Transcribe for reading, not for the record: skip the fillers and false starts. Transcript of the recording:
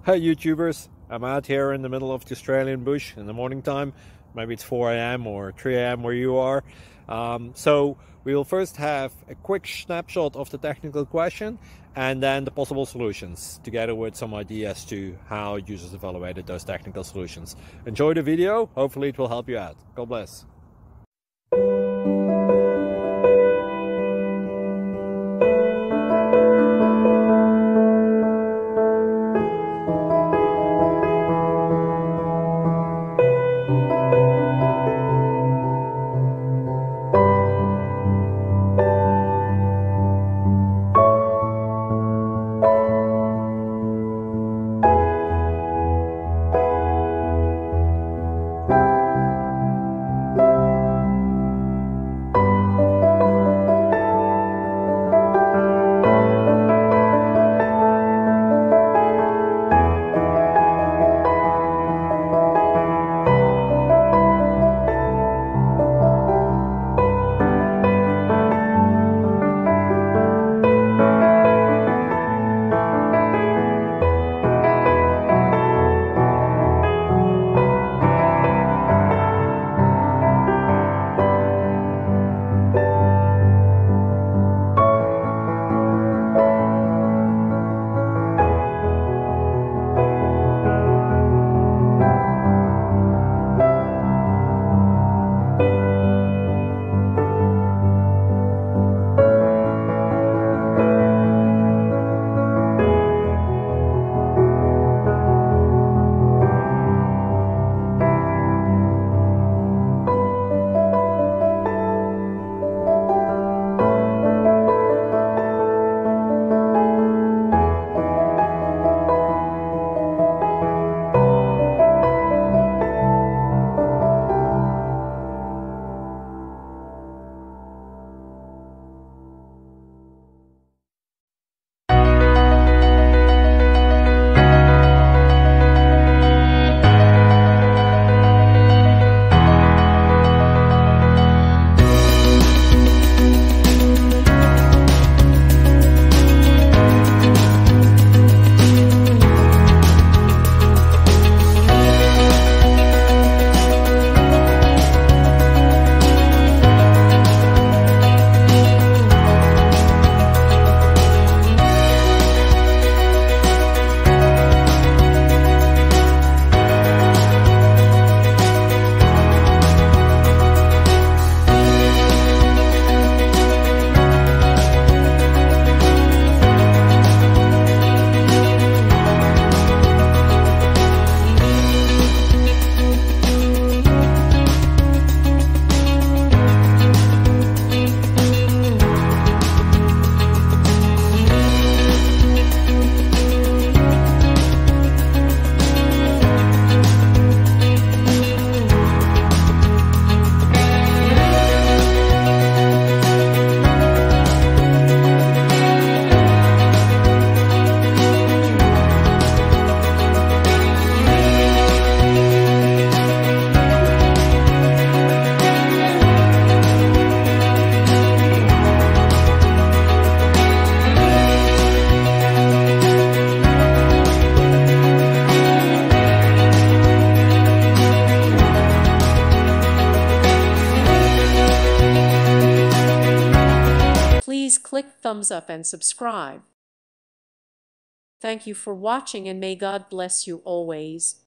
Hi YouTubers, I'm out here in the middle of the Australian bush in the morning time. Maybe it's 4 a.m. or 3 a.m. where you are. So we will first have a quick snapshot of the technical question and then the possible solutions, together with some ideas to how users evaluated those technical solutions. Enjoy the video, hopefully it will help you out. God bless. Please click thumbs up and subscribe. Thank you for watching and may God bless you always.